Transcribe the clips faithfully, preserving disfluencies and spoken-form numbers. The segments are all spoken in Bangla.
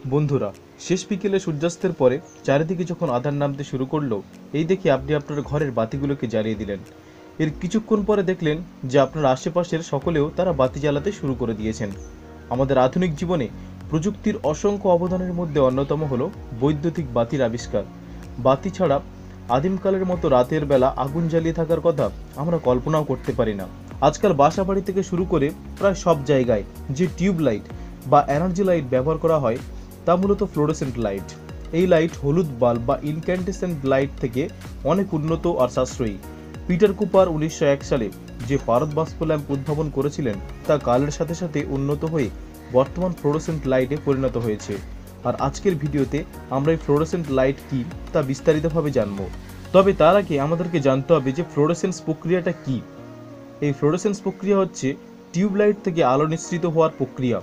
বন্ধুরা, শেষ বিকেলে সূর্যাস্তের পরে চারিদিকে যখন আঁধার নামতে শুরু করলো, এই দেখে আপনি আপনার ঘরের বাতিগুলোকে জ্বালিয়ে দিলেন। এর কিছুক্ষণ পরে দেখলেন যে আপনার আশেপাশের সকলেও তারা বাতি জ্বালাতে শুরু করে দিয়েছেন। আমাদের আধুনিক জীবনে প্রযুক্তির অসংখ্য অবদানের মধ্যে অন্যতম হলো বৈদ্যুতিক বাতির আবিষ্কার। বাতি ছাড়া আদিমকালের মতো রাতের বেলা আগুন জ্বালিয়ে থাকার কথা আমরা কল্পনাও করতে পারি না। আজকাল বাসা বাড়ি থেকে শুরু করে প্রায় সব জায়গায় যে টিউব লাইট বা এনার্জি লাইট ব্যবহার করা হয় তা মূলত ফ্লোরোসেন্ট লাইট। এই লাইট হলুদ বাল্ব বা ইনক্যান্ডেসেন্ট লাইট থেকে অনেক উন্নত আর সাশ্রয়ী। পিটার কুপার উনিশশো এক সালে যে পারদ বাষ্প ল্যাম্প উদ্ভাবন করেছিলেন তা কালের সাথে সাথে উন্নত হয়ে বর্তমান ফ্লোরোসেন্ট লাইটে পরিণত হয়েছে। আর আজকের ভিডিওতে আমরা এই ফ্লোরোসেন্ট লাইট কি তা বিস্তারিতভাবে জানব। তবে তার আগে আমাদেরকে জানতে হবে যে ফ্লোরোসেন্স প্রক্রিয়াটা কি। এই ফ্লোরোসেন্স প্রক্রিয়া হচ্ছে টিউব লাইট থেকে আলো নিঃসৃত হওয়ার প্রক্রিয়া।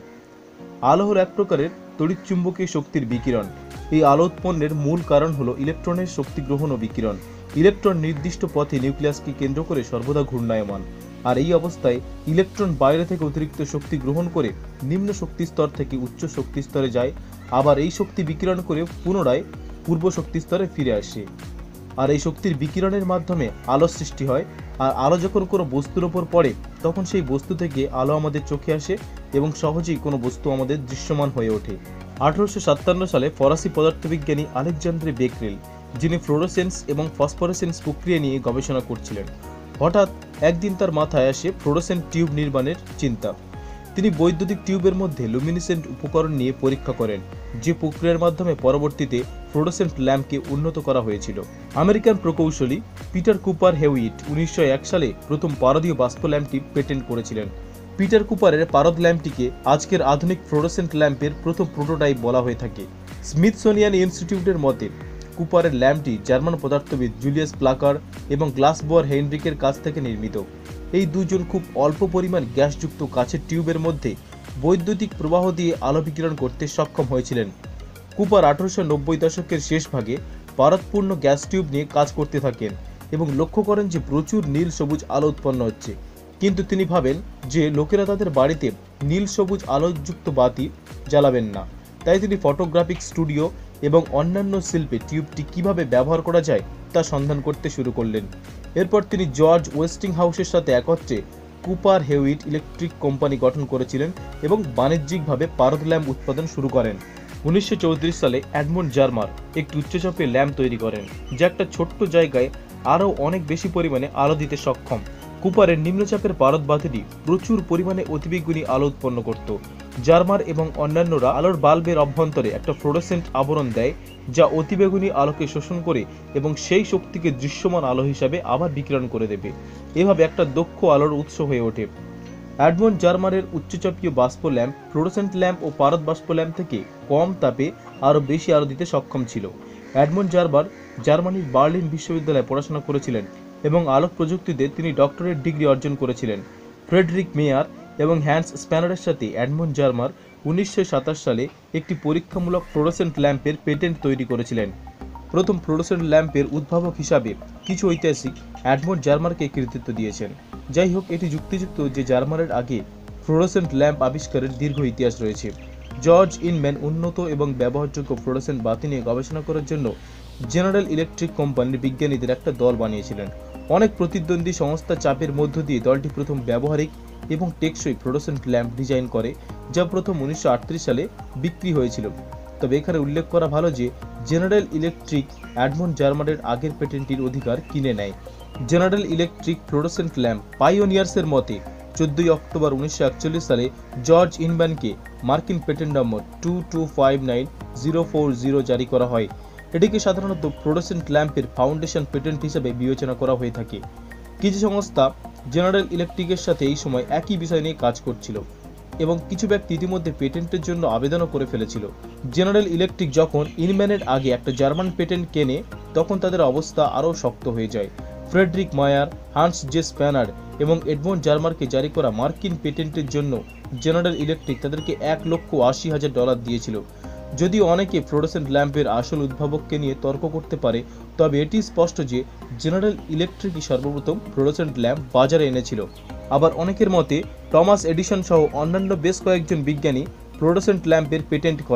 আলো হলো এক প্রকারের তড়িৎচুম্বকীয় শক্তির বিকিরণ। এই আলো উৎপন্নের মূল কারণ হলো ইলেকট্রনের শক্তি গ্রহণ ও বিকিরণ। ইলেকট্রন নির্দিষ্ট পথে নিউক্লিয়াসকে কেন্দ্র করে সর্বদা ঘূর্ণায়মান, আর এই অবস্থায় ইলেকট্রন বাইরে থেকে অতিরিক্ত শক্তি গ্রহণ করে নিম্ন শক্তি স্তর থেকে উচ্চ শক্তি স্তরে যায়, আবার এই শক্তি বিকিরণ করে পুনরায় পূর্ব শক্তি স্তরে ফিরে আসে। আর এই শক্তির বিকিরণের মাধ্যমে আলো সৃষ্টি হয়। আর আলো যখন কোনো বস্তুর ওপর পড়ে তখন সেই বস্তু থেকে আলো আমাদের চোখে আসে এবং সহজেই কোনো বস্তু আমাদের দৃশ্যমান হয়ে ওঠে। আঠারোশো সাতান্ন সালে ফরাসি পদার্থবিজ্ঞানী আলেকজান্দ্রে বেকরেল, যিনি ফ্লোরোসেন্স এবং ফসফরেসেন্স প্রক্রিয়া নিয়ে গবেষণা করছিলেন, হঠাৎ একদিন তার মাথায় আসে ফ্লোরোসেন্ট টিউব নির্মাণের চিন্তা। তিনি বৈদ্যুতিক টিউবের মধ্যে লুমিনেসেন্ট উপকরণ নিয়ে পরীক্ষা করেন, যে প্রক্রিয়ার মাধ্যমে পরবর্তীতে ফ্লোরোসেন্ট ল্যাম্পকে উন্নত করা হয়েছিল। আমেরিকান প্রকৌশলী পিটার কুপার হেউইট উনিশশো এক সালে প্রথম পারদীয় বাষ্প ল্যাম্পটি পেটেন্ট করেছিলেন। পিটার কুপারের পারদ ল্যাম্পটিকে আজকের আধুনিক ফ্লোরোসেন্ট ল্যাম্পের প্রথম প্রোটোটাইপ বলা হয়ে থাকে। স্মিথসোনিয়ান ইনস্টিটিউটের মতে কুপারের ল্যাম্পটি জার্মান পদার্থবিদ জুলিয়াস প্লাকার এবং গ্লাসবোয়ার হেনরিকের কাছ থেকে নির্মিত। এই দুজন খুব অল্প পরিমাণ গ্যাসযুক্ত কাচের টিউবের মধ্যে বৈদ্যুতিক প্রবাহ দিয়ে আলো বিকিরণ করতে সক্ষম হয়েছিলেন। কুপার আঠারোশো নব্বই দশকের শেষ ভাগে পারদপূর্ণ গ্যাস টিউব নিয়ে কাজ করতে থাকেন এবং লক্ষ্য করেন যে প্রচুর নীল সবুজ আলো উৎপন্ন হচ্ছে। কিন্তু তিনি ভাবেন যে লোকেরা তাদের বাড়িতে নীল সবুজ আলোযুক্ত বাতি জ্বালাবেন না। তাই তিনি ফটোগ্রাফিক স্টুডিও এবং অন্যান্য শিল্পে টিউবটি কিভাবে ব্যবহার করা যায় তা সন্ধান করতে শুরু করলেন। এরপর তিনি জর্জ ওয়েস্টিং হাউসের সাথে একত্রে কুপার হেউইট ইলেকট্রিক কোম্পানি গঠন করেছিলেন এবং বাণিজ্যিকভাবে পারদ ল্যাম্প উৎপাদন শুরু করেন। উনিশশো চৌত্রিশ সালে এডমন্ড জার্মার একটি উচ্চচাপের ল্যাম্প তৈরি করেন, যা একটা ছোট্ট জায়গায় আরও অনেক বেশি পরিমাণে আলো দিতে সক্ষম। কুপারের নিম্নচাপের পারদ বাতিটি প্রচুর পরিমাণে অতিবেগুনি আলো উৎপন্ন করত। জার্মার এবং অন্যান্যরা আলোর বাল্বের অভ্যন্তরে একটা ফ্লোরোসেন্ট আবরণ দেয়, যা অতিবেগুনি আলোকে শোষণ করে এবং সেই শক্তিকে দৃশ্যমান আলো হিসাবে আবার বিকিরণ করে দেবে। এভাবে একটা দক্ষ আলোর উৎস হয়ে ওঠে। এডমন্ড জার্মারের উচ্চচাপীয় বাষ্প ল্যাম্প ফ্লোরোসেন্ট ল্যাম্প ও পারদ বাষ্প ল্যাম্প থেকে কম তাপে আরও বেশি আলো দিতে সক্ষম ছিল। এডমন্ড জার্মার জার্মানির বার্লিন বিশ্ববিদ্যালয়ে পড়াশোনা করেছিলেন এবং আলোক প্রযুক্তিতে তিনি ডক্টরেট ডিগ্রি অর্জন করেছিলেন। ফ্রেডরিক মেয়ার এবং হ্যান্স স্প্যানারের সাথে এডমন্ড জার্মার উনিশশো সাতাশ সালে একটি পরীক্ষামূলক ফ্লোরোসেন্ট ল্যাম্পের পেটেন্ট তৈরি করেছিলেন। প্রথম ফ্লোরোসেন্ট ল্যাম্পের উদ্ভাবক হিসাবে কিছু ঐতিহাসিক এডমন্ড জার্মারকে কৃতিত্ব দিয়েছেন। যাই হোক, এটি যুক্তিযুক্ত যে জার্মারের আগে ফ্লোরোসেন্ট ল্যাম্প আবিষ্কারের দীর্ঘ ইতিহাস রয়েছে। জর্জ ইনম্যান উন্নত এবং ব্যবহারযোগ্য ফ্লোরোসেন্ট বাতি নিয়ে গবেষণা করার জন্য জেনারেল ইলেকট্রিক কোম্পানির বিজ্ঞানীদের একটা দল বানিয়েছিলেন। অনেক প্রতিদ্বন্দ্বী সংস্থা চাপের মধ্য দিয়ে দলটি প্রথম ব্যবহারিক এবং টেকসই ফ্লোরোসেন্ট ল্যাম্প ডিজাইন করে, যা প্রথম উনিশশো আটত্রিশ সালে বিক্রি হয়েছিল। তবে এখানে উল্লেখ করা ভালো যে জেনারেল ইলেকট্রিক এডমন্ড জার্মারের আগের পেটেন্টটির অধিকার কিনে নেয়। জেনারেল ইলেকট্রিক ফ্লোরোসেন্ট ল্যাম্প পাইওনিয়ার্সের মতে চোদ্দই অক্টোবর উনিশশো একচল্লিশ সালে জর্জ ইনম্যানকে মার্কিন পেটেন্ট নম্বর two two five nine zero four zero জারি করা হয়। এটিকে সাধারণত ফ্লোরোসেন্ট ল্যাম্পের ফাউন্ডেশন পেটেন্ট হিসেবে বিবেচনা করা হয়ে থাকে। কিছু সংস্থা জেনারেল ইলেকট্রিকের সাথে এই সময় একই বিষয় নিয়ে কাজ করছিল এবং কিছু ব্যক্তি ইতিমধ্যে পেটেন্টের জন্য আবেদনও করে ফেলেছিল। জেনারেল ইলেকট্রিক যখন ইনম্যানের আগে একটা জার্মান পেটেন্ট কেনে তখন তাদের অবস্থা আরও শক্ত হয়ে যায়। Friedrich Meyer, Hans J Spanner এবং এডমন্ড জার্মারকে জারি করা মার্কিন পেটেন্টের জন্য জেনারেল ইলেকট্রিক তাদেরকে এক লক্ষ আশি হাজার ডলার দিয়েছিল। যদিও অনেকে ফ্লোরোসেন্ট ল্যাম্পের আসল উদ্ভাবককে নিয়ে তর্ক করতে পারে, তবে এটি স্পষ্ট যে জেনারেল ইলেকট্রিকই সর্বপ্রথম ফ্লোরোসেন্ট ল্যাম্প বাজারে এনেছিল। আবার অনেকের মতে টমাস এডিসন সহ অন্যান্য বেশ কয়েকজন বিজ্ঞানী ফ্লোরোসেন্ট ল্যাম্পের পেটেন্ট করে।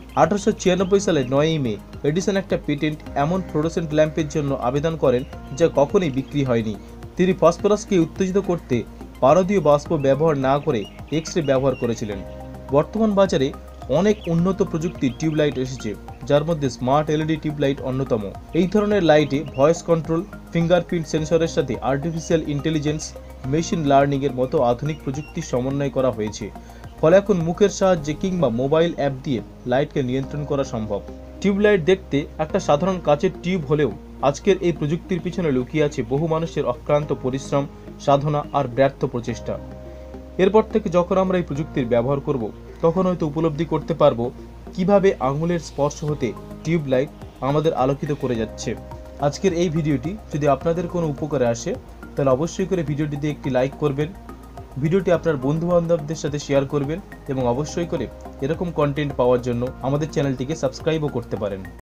আঠারোশো ছিয়ানব্বই সালে নয়ই মে এডিসন একটা পেটেন্ট এমন ফ্লোরোসেন্ট ল্যাম্পের জন্য আবেদন করেন যা কখনোই বিক্রি হয়নি। তিনি ফসফরাসকে উত্তেজিত করতে পারদীয় বাষ্প ব্যবহার না করে এক্স রে ব্যবহার করেছিলেন। বর্তমান বাজারে অনেক উন্নত প্রযুক্তির টিউবলাইট এসেছে, যার মধ্যে স্মার্ট এলইডি টিউবলাইট অন্যতম। এই ধরনের লাইটে ভয়েস কন্ট্রোল, ফিঙ্গারপ্রিন্ট সেন্সরের সাথে আর্টিফিশিয়াল ইন্টেলিজেন্স, মেশিন লার্নিং এর মতো আধুনিক প্রযুক্তির সমন্বয় করা হয়েছে। ফলে এখন মুখের সাহায্যে কিংবা মোবাইল অ্যাপ দিয়ে লাইটকে নিয়ন্ত্রণ করা সম্ভব। টিউবলাইট দেখতে একটা সাধারণ কাচের টিউব হলেও আজকের এই প্রযুক্তির পিছনে লুকিয়ে আছে বহু মানুষের অক্লান্ত পরিশ্রম, সাধনা আর ব্যর্থ প্রচেষ্টা। এরপর থেকে যখন আমরা এই প্রযুক্তির ব্যবহার করব, তখন হয়তো উপলব্ধি করতে পারবো কিভাবে আঙুলের স্পর্শ হতে টিউবলাইট আমাদের আলোকিত করে যাচ্ছে। আজকের এই ভিডিওটি যদি আপনাদের কোনো উপকারে আসে, তাহলে অবশ্যই করে ভিডিওটিতে একটি লাইক করবেন, ভিডিওটি আপনার বন্ধু বান্ধবদের সাথে শেয়ার করবেন এবং অবশ্যই করে এরকম কন্টেন্ট পাওয়ার জন্য আমাদের চ্যানেলটিকে সাবস্ক্রাইবও করতে পারেন।